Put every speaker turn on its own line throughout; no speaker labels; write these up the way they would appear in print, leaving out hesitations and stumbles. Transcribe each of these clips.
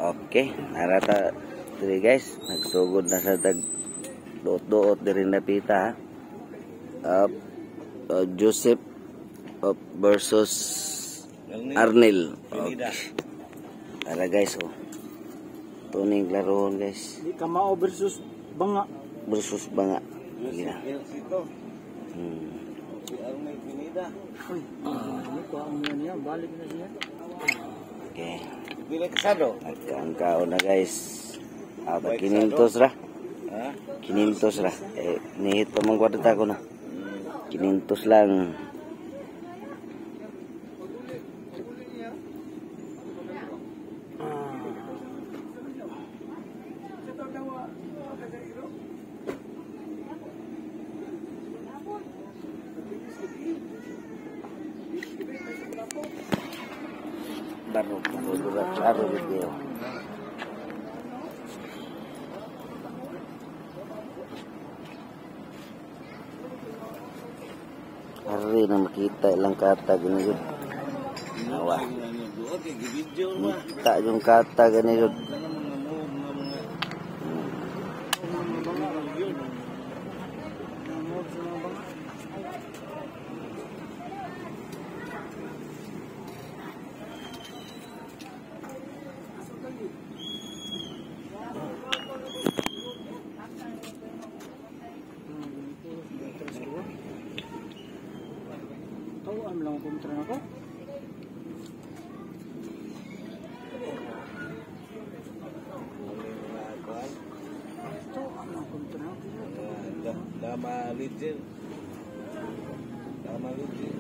Oke, narata diri guys, nagsugod na sa tag doot-doot diri na pita. Joseph versus Arnel. Okay. Tara guys, tuning laruhon guys.
Di Kamao versus Banga.
Versus Banga. Gila.
Si Arnel Pineda.
Uy, ito ang niya, balik na siya.
Okay.
Pila kasado?
Nagkaangkao na guys. Kinintos ra.
Ha?
Kinintos ra. Nihit pa mang kwadata ko na. Kinintos lang. Baru video. Hari na makita ilang kata gani yun. Nawa. Kita yung kata gani yun.
Tawaan lang kontra ako. Tawaan lang kontra ako.
Dama legend. Dama legend.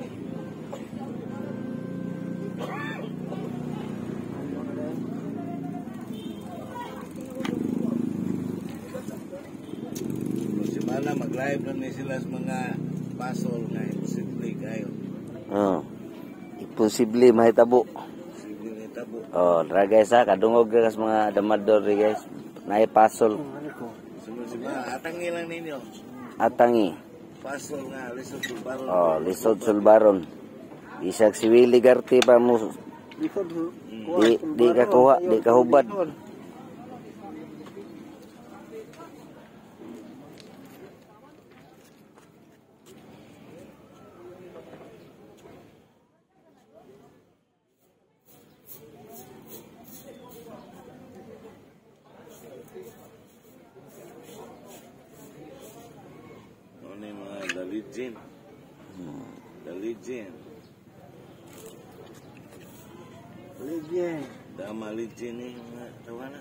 Mana mag-live na ni sila sa mga pasol nga imposible kayo.
Imposible mahitabo.
Imposible na tabo.
Tara guys ha, kadungog guys mga damador guys. Naay pasol.
Semua atangi lang ninyo.
Atangi.
Pasol nga lisod sulbaron.
Lisod sulbaron. Isag si Willie Garte pa mo. Di ka kuha, di ka hubad.
Ano yung mga the legend. The legend.
Legend.
Dama legend ni mga tawana.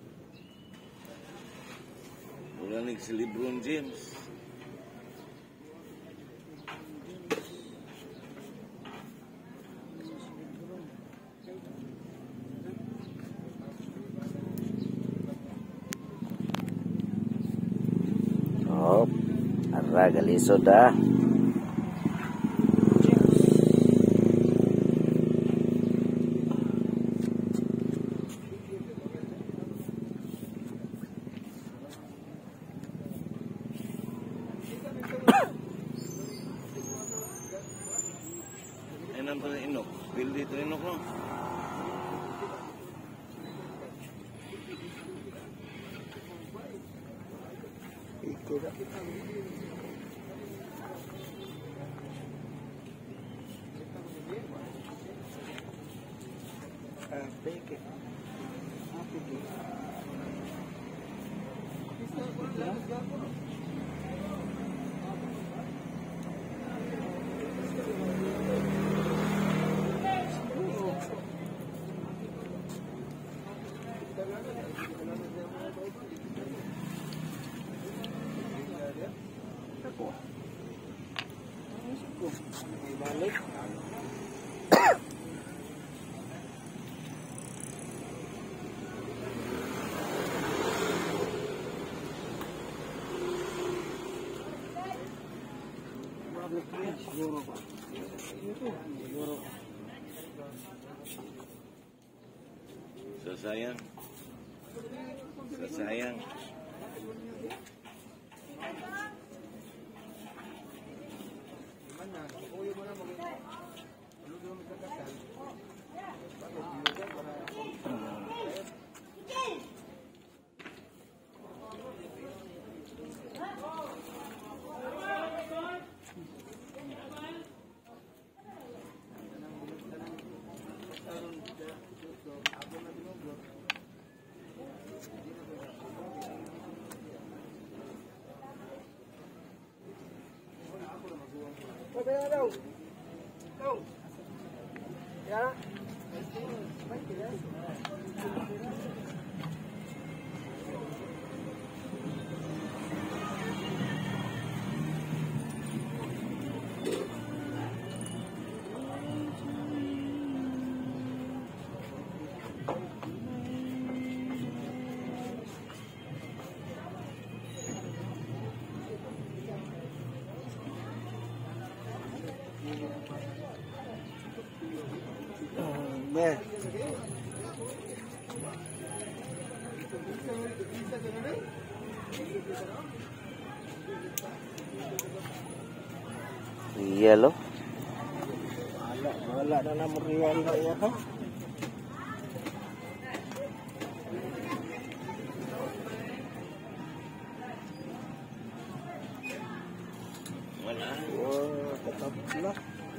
Wala ni si LeBron James.
Arra galisod ha.
Ano ba inok? Pildi ito inok no?
Balik. Siguro pa. Siguro.
Sasayang. Sasayang. Me.
Iya loh.
Wala na na mo riyan na iya ha.
Wala.
Oh, tetap lah.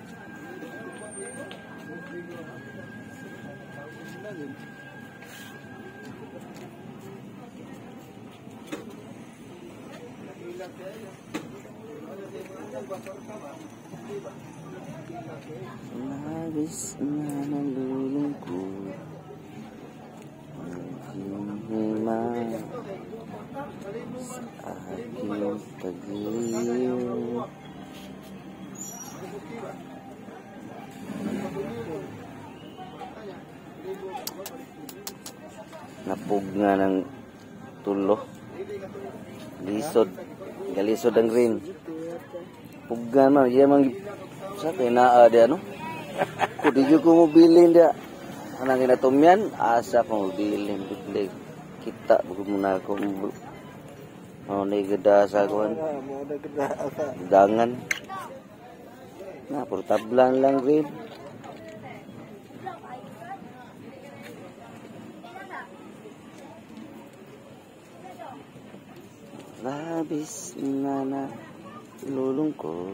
Labis na nalulungkot ang hima sa aking pag-iyon. Napug nga ng tulo. Lisod. Galisod ang green. Pugan man. Iya mang sa kinaa di ano. Kudi ko mobilin dia. Anang inatumyan. Asa ko mobilin. Kita bukan muna ko. Mau ni geda sa kuan.
Mo ada geda asa.
Dangan. Nah, puro tablan lang green. Labis na nalulungkot,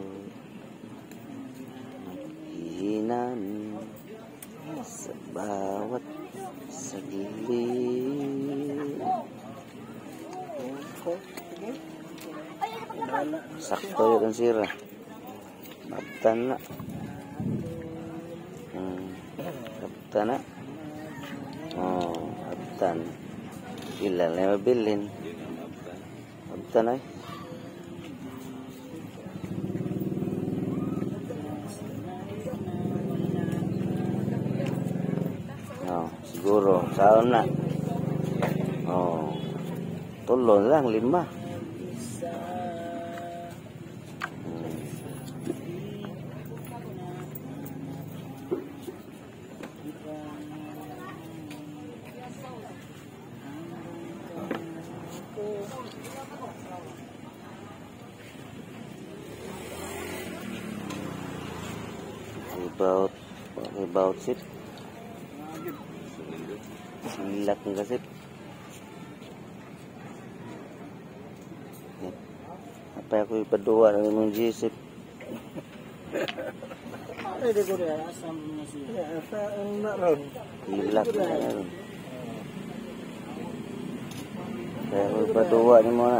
maghihinan sa bawat saglit. Sakto yun ang sira. Kaptan na. Kaptan na. Oh, kaptan. Ilan na mabilin. Kaptan ay. Oh, siguro. Saan na? Oh. Tulo lang, 5. About sip. Silak ng kasip. Apa ako ipaduwa ng imong G-sip.
Pwede ko rin asam na siya. Asa ang naron.
Silak na naron. Kaya ako ipaduwa ni mo na.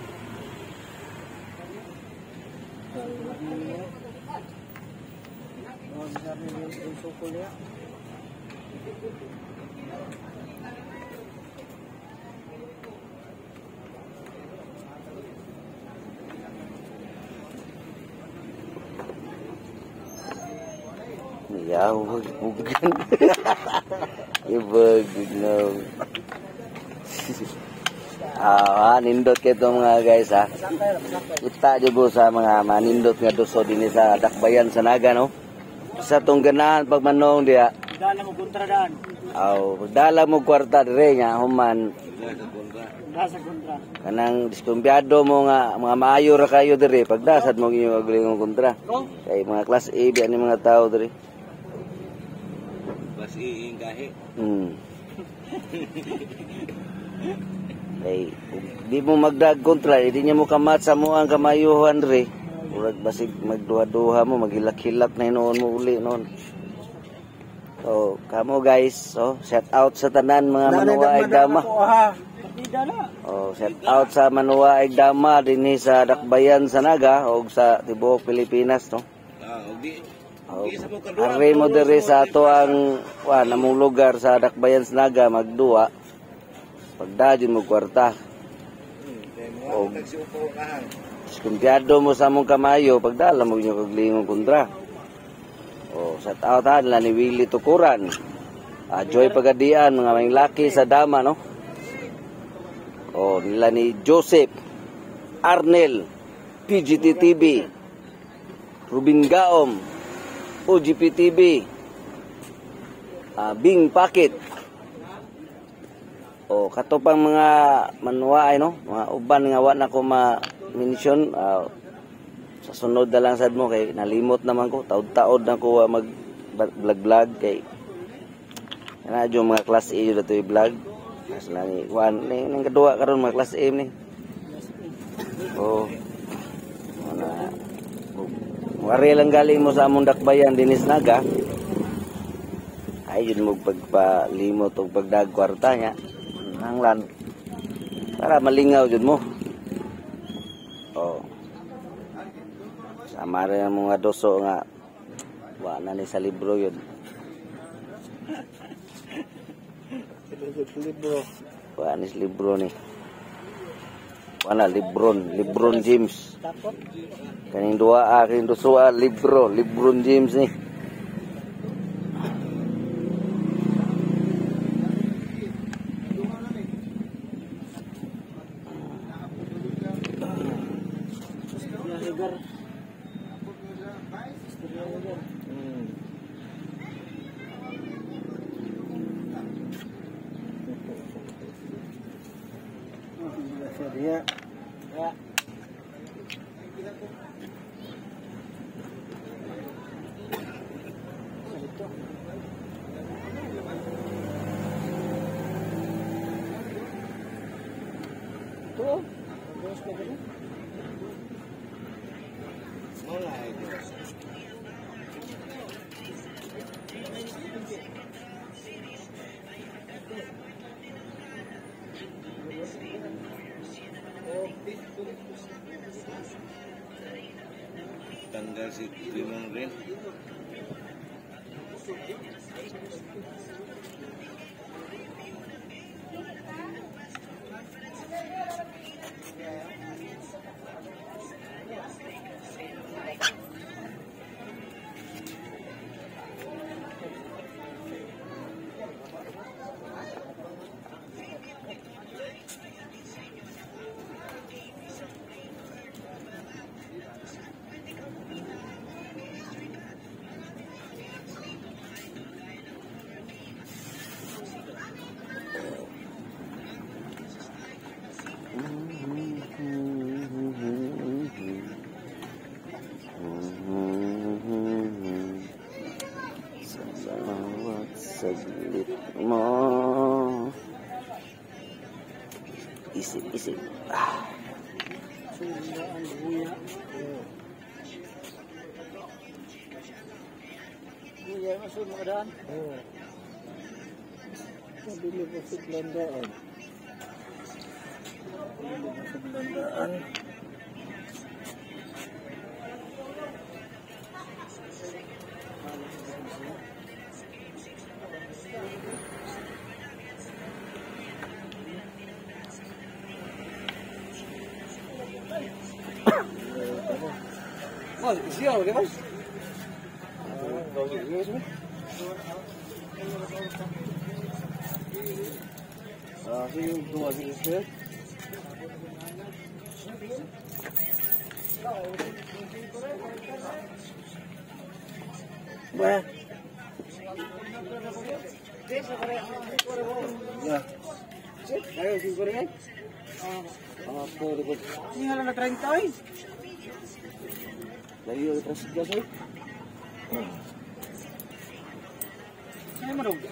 Ya, bukan. Ibag no. Nindot kito mga guys ha. Kita jud sa mga manindot nga duso dinhi sa Dakbayan sa Naga no. Sa tong ganahan pagmanong dia.
Dala mo kontra daan.
Dala mo kwarta dire nya human.
Nasa kontra.
Kanang diskumpiyado mo nga mga maayo ra kayo dire pagdasad mo inyo agling kontra. Kay mga class A bi ani mga tao dire.
Class A gahi.
Kay di mo magdag kontra, di niya mo kamat sa mo ang kamayuhan dire. Murag basig magduha-duha mo, magilak-hilak na hinoon mo uli noon. So, kamo guys, so shout out sa tanan mga manuwaig dama. Shout out sa manuwaig dama dinhi sa Dakbayan sa Naga o sa tibuok Pilipinas no. Ari mo diri sa ato ang namong lugar sa Dakbayan sa Naga magduwa. Pagdadyon mo kwarta. Kumpiyado mo sa mong kamayo, pagdala mo nyo kaglingong kontra. Shout out nila ni Willie Tukuran. Joy Pagadian, mga may laki sa dama, no? Nila ni Joseph, Arnel, PGTTV, Rubin Gaom, OGPTV. Bing Packet. O kato pang mga manuwa ay no, mga uban nga wa na ko ma-mention. Sa sunod na lang sad mo kay nalimot naman ko, taod-taod na ko mag vlog kay medyo mga class A yun ito yung vlog. Mas lang iwan nang kadua karon mga class A ni. Oh. Mana wari lang galing mo sa among dakbayan dinis naga. Ay yun mo pagpalimot o pagdag kwarta nya. Nanglan para malingaw jud mo. Oh. Sama rin ang mga doso nga wala ni sa libro yun. Wala ni sa libro ni. Wala Lebron James. Kaning dua aking dosua Lebron James ni.
Ya. Ya. Tuh. Terus begini.
Mulai. Tanggal si Timon rin.
Salawat saglit mo. Isip.
Sundaan buya. Buya masuk madan. Dili masuk landaan.
Oh, siapa dia mas? Sini dua sini.
Bah.
Ya. Ayo sini goreng.
Apa dekat? Ini halang na 30 ay.
Layo terus gas ay.
Ay mo dong.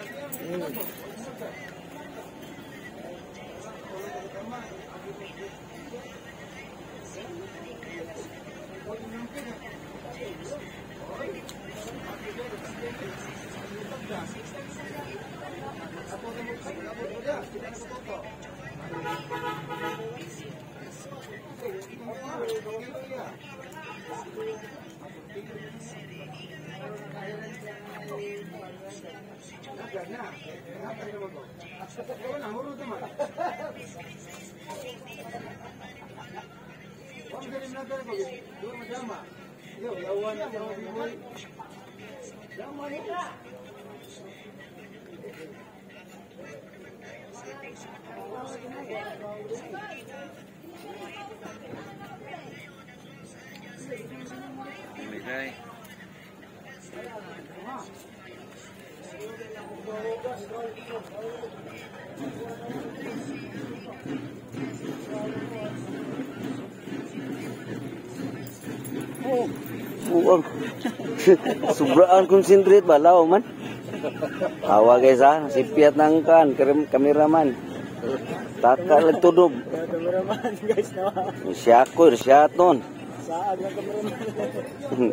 Ini guys.
Buang. Sobraan concentrate balaw man. Hawa guys ha, si Piat nangkan, kameraman. Taka lang tudob.
Kameraman guys na.
Siya ko, siya ton.
Saan ang kameraman?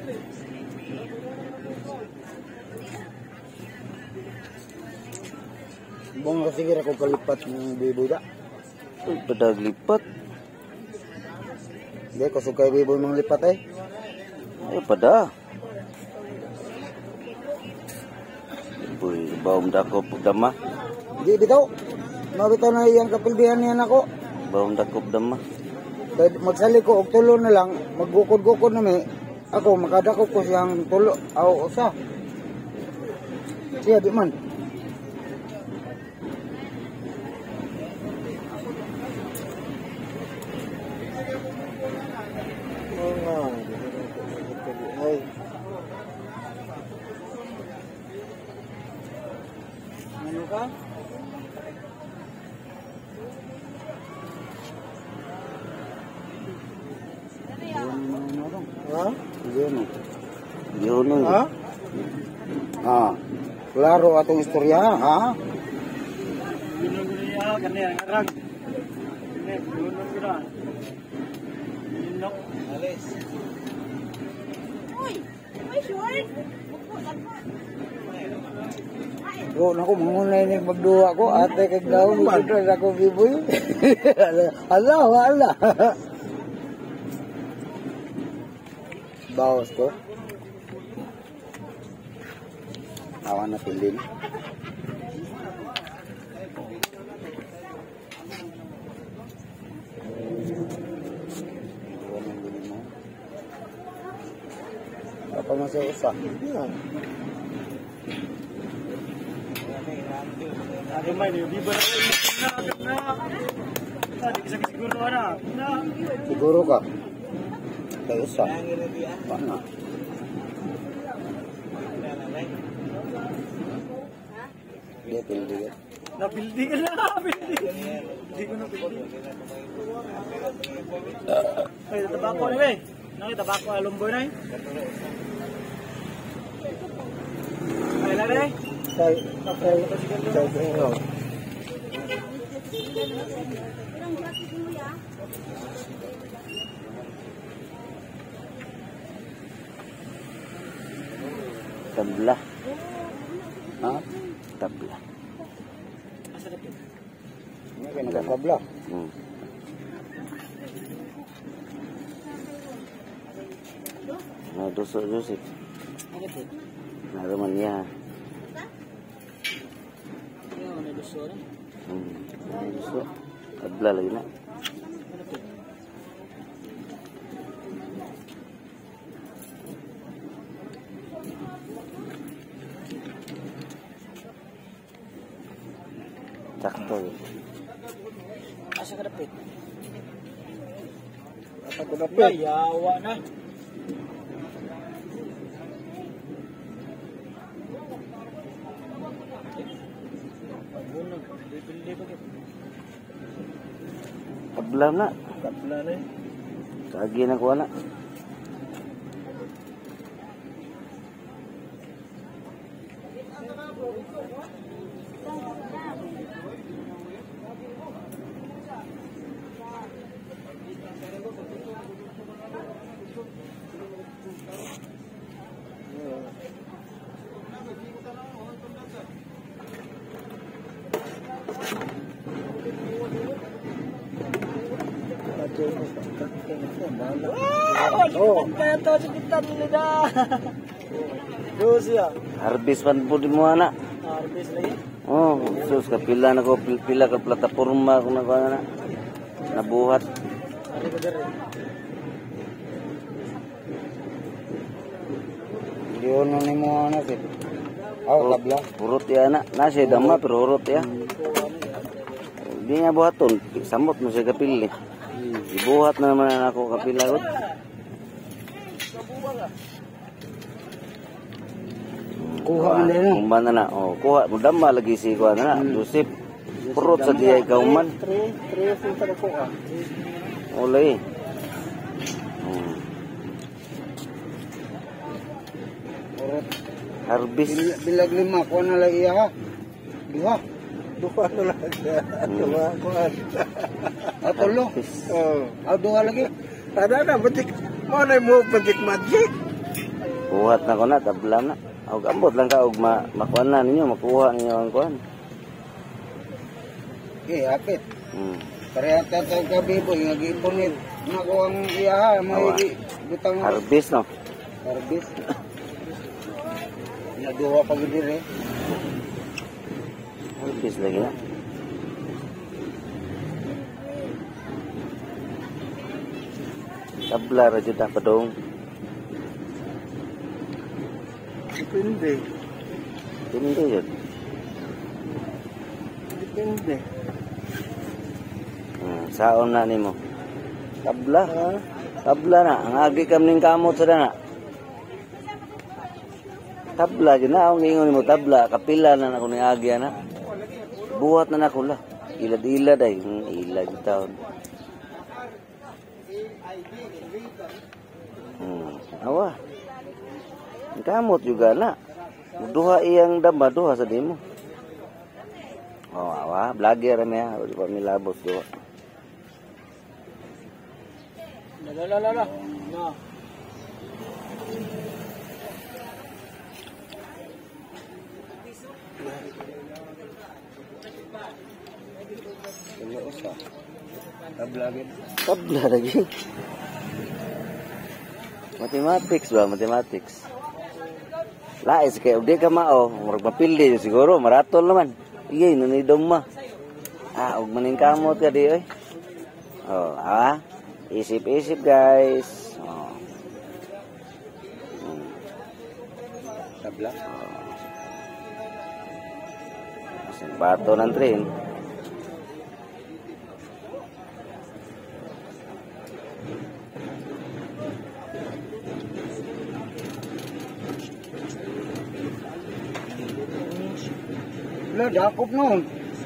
Bong kasi kira ko kalipat ng biboy da.
Pedag lipat.
Hindi ko sukay biboy mong lipat eh.
Ay pada. Uy, baum dakop dama.
Di bitaw. Mabitaw na iyang kapildihan niyan ako.
Baum dakop dama.
Kaya magsali ko og tulo na lang, maggukod-gukod na mi. Ako makadako ko siyang tulo aw usa. Siya di man. Ay.
Ano ka?
Ha? Diyan.
Yun nun.
Ha? Ah. Klaro atong istorya, ha?
Gunung-gunung ya, kan ya, ngarang. Ini gunung kita. Inok.
Alis.
Bro, naku mangunay ni magduwa ko, ate kay daw ni ako biboy. Allah. Bawas ko. Awan na pilin. Apa masih usah?
Ada main di bawah. Tadi bisa siguro na.
Siguro ka? Tayo usah. Paano? Dia pilih ya.
Napildi ka na, napildi. Hindi ko napildi. Ay, tabako na eh. Nang tabako alumboy na eh. Ay, lala eh.
Saya.
Tabla.
Ha?
Tabla.
Asa na pin?
Ini kan nagkakabla.
Nah, dusuk-dusuk.
Ano pin?
Naruman niya.
Ano na gusto na?
Dusuk. Tabla lagi na.
Ano pin?
Sakto.
Asa ka dapit?
Apa ko dapat?
Yawa na. Pagbunag, bibili pa kita.
Tabla na.
Kabla na eh.
Kagi na ko na.
Oh, kaya to sa kita nila. Dosia.
Harbis pan po di mo anak.
Arbis lagi.
Oh, sus kapila na ko pila ka plataporma ko na ko na. Nabuhat.
Ari ko dere.
Yun ni mo anak eh. Aw, kabla.
Urut ya anak. Nasi dama pero urut ya. Di nga buhaton. Samot mo siya kapili. Ibuhat na naman ako kapila ko.
Kuha man din na.
Kuman na na. Oh, kuha mo dama lagi si kuha na na. Joseph. Purot sa diay kauman.
3 sa dako ah.
Ulay.
Urot.
Harvest.
Bilag 5, kuha na lang iya ha. Duha.
Duha na lang. Duha kuan.
Tulo.
Oh.
Duha lagi.
Ada na batik. Mo na mo batik magic.
Buhat na ko na, tabla na. Og ambot lang ka og makuha na ninyo, makuha ninyo ang kuhan.
Akit.
Hmm.
Pareha tayo kabiboy, nag-ipunit. Naku ang iya, may butang
Harvest no.
Harvest. Naduha pa gid dire.
Harvest lagi na. Tabla ra jud pa dong.
Depende.
Hindi yun.
Depende.
Saon na nimo. Tabla. Tabla na. Ang agi kam ning kamot sa na. Tabla yun na. Ang ingon mo tabla. Kapila na ako ning agi na. Buhat na na ko la. Ilad-ilad ay. Ilad yung taon. Awa. Ang kamot juga na. Duha iyang damba. Duha sa dimo. Oh, awa. Vlogger rami ha. Di pa milabos duha.
La. No.
Tabla lagi. Mathematics ba? Mathematics. Lais kaya di ka mao. Murag mapildi siguro. Maratol naman. Iyay, nanidong ma. Og maning kamot ka di oy. Oh, isip-isip guys. Oh.
Tabla.
Bato ng train.
Wala, dakop noon.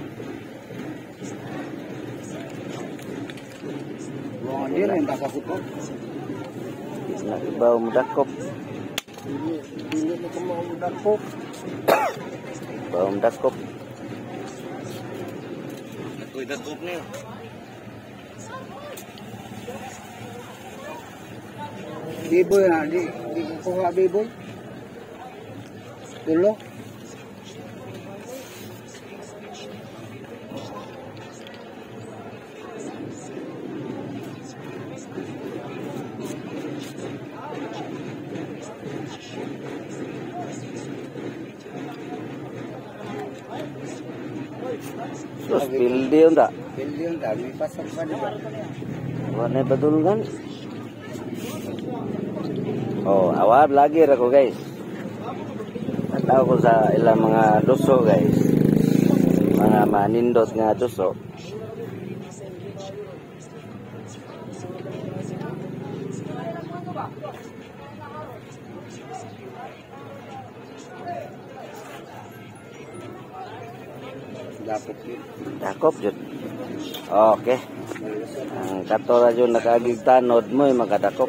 Wala, di rin takasipot.
Nakibaw mo dakop.
Dili na ko mo dakop.
Baw mo dakop.
Ako'y dakop niyo.
Biboy na, di kuha biboy. Tulo.
Terus pildi yun tak?
Pildi yun ta, may pasok pa dito.
Wala na badulungan. Oh, awab lagi ako guys. Nataw ko sa ilang mga duso guys. Mga manindot nga duso.
Dakop yun.
Dakop jud. Okay. Ang katora jud nakaagig tanod mo makadakop.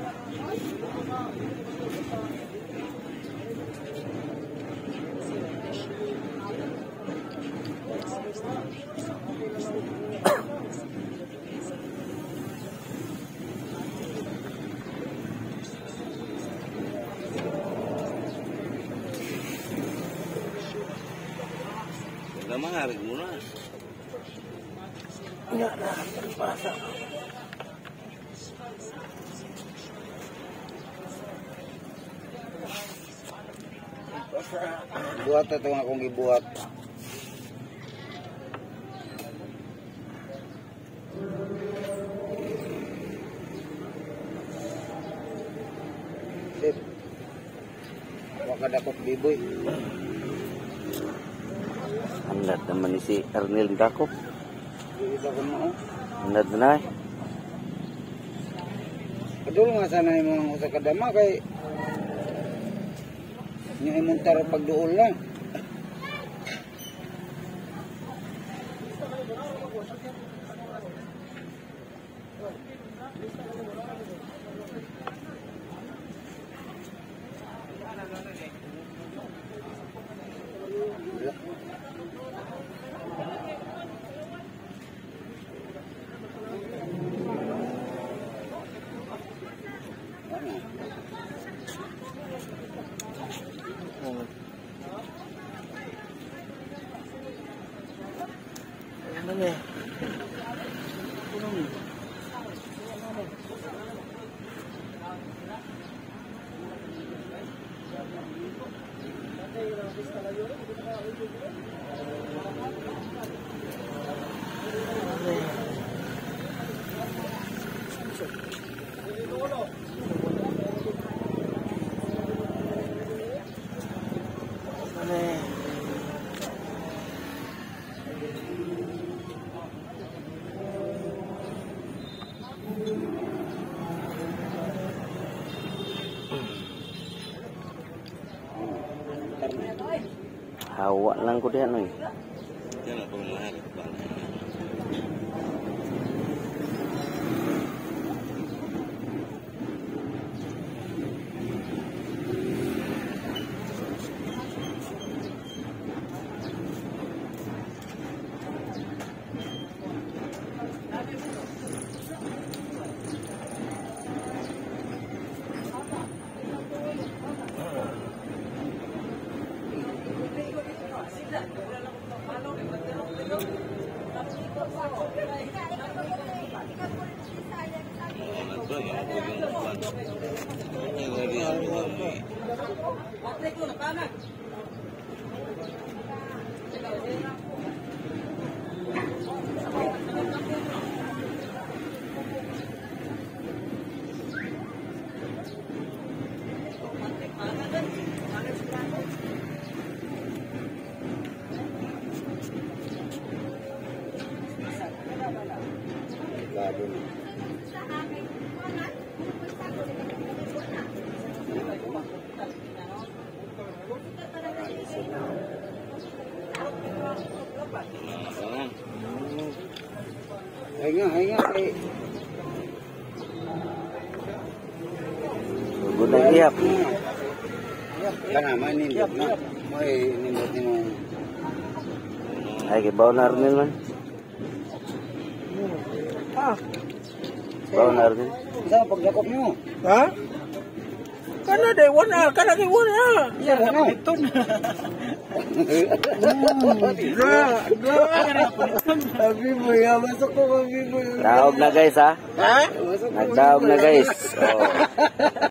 Mangarig mo na.
Buhat ito nga akong gibuhat. Sip. Wakadakot biboy.
Andad naman ni si Ernil Dakop.
Ito ko mo.
Andad na eh.
Kadul nga sana yung mga sa kadama kay Yung imong taro pagduol lang.
Ano na eh?
Hawa lang ko diyan oy.
Yan ang pamahal.
Hinga kay
Sugod na gihap.
kana man nindot na. Moy nindot nimo.
Ay gibaw na Arnel man. Baw na Arnel.
Isa pagdakop nimo.
Ha? Kana day wala, kana kay wala.
Iya ano? Abi mo ya masuk ko abi mo.
Daog na guys ha.
Ha?
Nagdaog na guys. Oh.